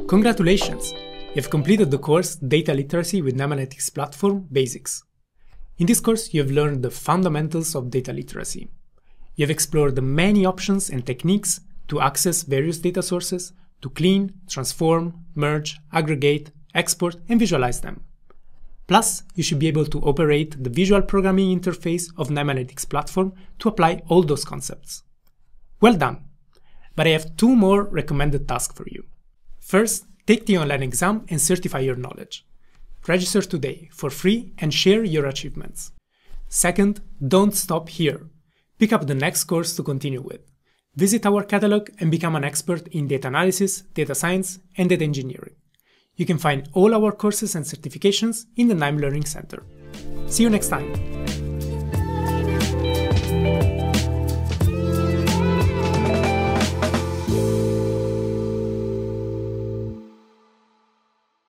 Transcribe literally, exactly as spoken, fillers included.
Congratulations! You've completed the course Data Literacy with KNIME Analytics Platform Basics. In this course, you have learned the fundamentals of data literacy. You have explored the many options and techniques to access various data sources, to clean, transform, merge, aggregate, export, and visualize them. Plus, you should be able to operate the visual programming interface of KNIME Analytics Platform to apply all those concepts. Well done! But I have two more recommended tasks for you. First, take the online exam and certify your knowledge. Register today for free and share your achievements. Second, don't stop here. Pick up the next course to continue with. Visit our catalog and become an expert in data analysis, data science, and data engineering. You can find all our courses and certifications in the KNIME Learning Center. See you next time!